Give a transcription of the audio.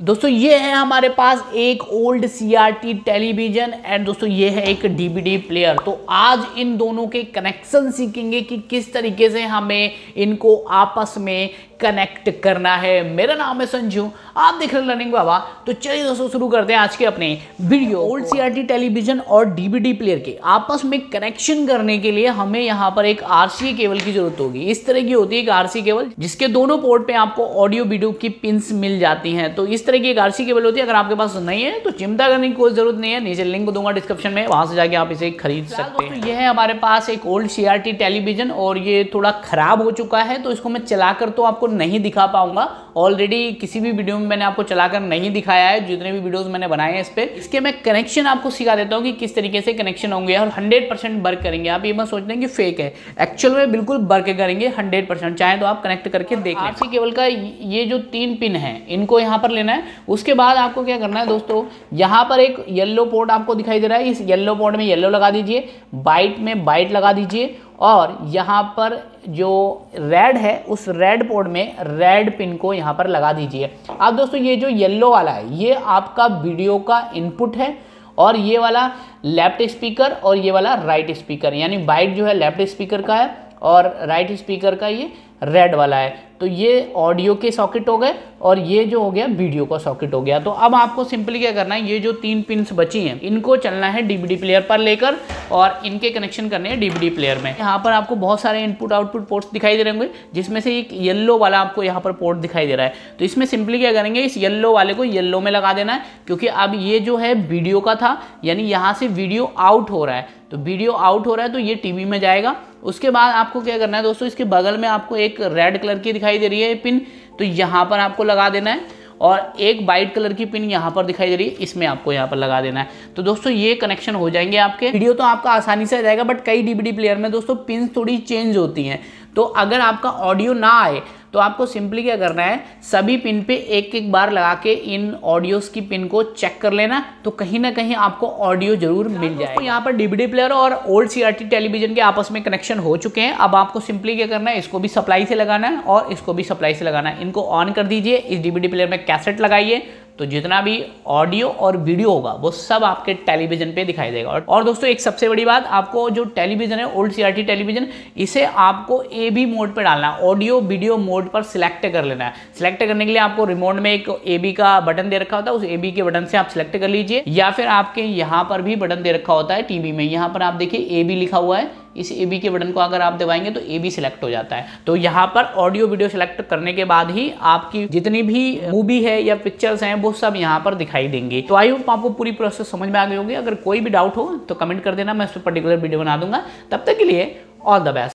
दोस्तों ये है हमारे पास एक ओल्ड CRT टेलीविजन एंड दोस्तों ये है एक DVD प्लेयर। तो आज इन दोनों के कनेक्शन सीखेंगे कि किस तरीके से हमें इनको आपस में कनेक्ट करना है। मेरा नाम है संजू, आप देख रहे हैं लर्निंग बाबा। तो चलिए दोस्तों शुरू करते हैं आज के अपने वीडियो। ओल्ड CRT टेलीविजन और DVD प्लेयर के आपस में कनेक्शन करने के लिए हमें यहाँ पर एक RCA केबल की जरूरत होगी। इस तरह की होती है एक RCA केबल जिसके दोनों पोर्ट पे आपको ऑडियो वीडियो की पिंस मिल जाती हैं। तो इस तरह की एक RCA केबल होती है। अगर आपके पास नहीं है तो चिंता करने की कोई जरूरत नहीं है, नीचे लिंक दूंगा डिस्क्रिप्शन में, वहां से जाके आप इसे खरीद सकते हैं। ये है हमारे पास एक ओल्ड CRT टेलीविजन और ये थोड़ा खराब हो चुका है, तो इसको मैं चलाकर तो आपको नहीं दिखा पाऊंगा। ऑलरेडी किसी भी वीडियो में मैंने आपको चलाकर नहीं दिखाया है, जितने भी वीडियोस मैंने बनाए हैं इस पे। इसके मैं कनेक्शन आपको सिखा देता हूँ कि किस तरीके से कनेक्शन होंगे और 100% वर्क करेंगे। आप ये मत सोचते हैं कि फेक है, एक्चुअल में बिल्कुल वर्क करेंगे 100%। चाहे तो आप कनेक्ट करके देख लें। RCA केबल का ये जो 3 पिन है इनको यहाँ पर लेना है। उसके बाद आपको क्या करना है दोस्तों, यहाँ पर एक येलो पोर्ट आपको दिखाई दे रहा है, इस येलो पोर्ट में येलो लगा दीजिए, वाइट में वाइट लगा दीजिए और यहाँ पर जो रेड है उस रेड पोर्ट में रेड पिन को यहाँ पर लगा दीजिए। अब दोस्तों ये जो येलो वाला है ये आपका वीडियो का इनपुट है और ये वाला लेफ्ट स्पीकर और ये वाला राइट स्पीकर, यानी वाइट जो है लेफ्ट स्पीकर का है और राइट स्पीकर का ये रेड वाला है। तो ये ऑडियो के सॉकेट हो गए और ये जो हो गया वीडियो का सॉकेट हो गया। तो अब आपको सिंपली क्या करना है, ये जो 3 पिन्स बची हैं इनको चलना है DVD प्लेयर पर लेकर और इनके कनेक्शन करने हैं DVD प्लेयर में। यहाँ पर आपको बहुत सारे इनपुट आउटपुट पोर्ट्स दिखाई दे रहे होंगे, जिसमें से एक येलो वाला आपको यहाँ पर पोर्ट दिखाई दे रहा है। तो इसमें सिंपली क्या करेंगे, इस येलो वाले को येलो में लगा देना है, क्योंकि अब ये जो है वीडियो का था, यानी यहाँ से वीडियो आउट हो रहा है। तो वीडियो आउट हो रहा है तो ये TV में जाएगा। उसके बाद आपको क्या करना है दोस्तों, इसके बगल में आपको एक रेड कलर की दिखाई दे रही है पिन, तो यहाँ पर आपको लगा देना है और एक वाइट कलर की पिन यहाँ पर दिखाई दे रही है, इसमें आपको यहाँ पर लगा देना है। तो दोस्तों ये कनेक्शन हो जाएंगे आपके। वीडियो तो आपका आसानी से आ जाएगा, बट कई DVD प्लेयर में दोस्तों पिन थोड़ी चेंज होती हैं। तो अगर आपका ऑडियो ना आए तो आपको सिंपली क्या करना है, सभी पिन पे एक एक बार लगा के इन ऑडियोस की पिन को चेक कर लेना, तो कहीं ना कहीं आपको ऑडियो जरूर मिल जाएगा। तो यहाँ पर DVD प्लेयर और ओल्ड CRT टेलीविजन के आपस में कनेक्शन हो चुके हैं। अब आपको सिंपली क्या करना है, इसको भी सप्लाई से लगाना है और इसको भी सप्लाई से लगाना है। इनको ऑन कर दीजिए, इस DVD प्लेयर में कैसेट लगाइए, तो जितना भी ऑडियो और वीडियो होगा वो सब आपके टेलीविजन पे दिखाई देगा। और दोस्तों एक सबसे बड़ी बात, आपको जो टेलीविजन है ओल्ड CRT टेलीविजन, इसे आपको AB मोड पे डालना है, ऑडियो वीडियो मोड पर सिलेक्ट कर लेना है। सिलेक्ट करने के लिए आपको रिमोट में एक AB का बटन दे रखा होता है, उस AB के बटन से आप सिलेक्ट कर लीजिए, या फिर आपके यहाँ पर भी बटन दे रखा होता है TV में, यहाँ पर आप देखिए AB लिखा हुआ है, इस AB के बटन को अगर आप दबाएंगे तो AB सिलेक्ट हो जाता है। तो यहाँ पर ऑडियो वीडियो सिलेक्ट करने के बाद ही आपकी जितनी भी मूवी है या पिक्चर्स हैं वो सब यहाँ पर दिखाई देंगे। तो आई होप आपको पूरी प्रोसेस समझ में आ गई होगी। अगर कोई भी डाउट हो तो कमेंट कर देना, मैं उस पर पर्टिकुलर वीडियो बना दूंगा। तब तक के लिए ऑल द बेस्ट।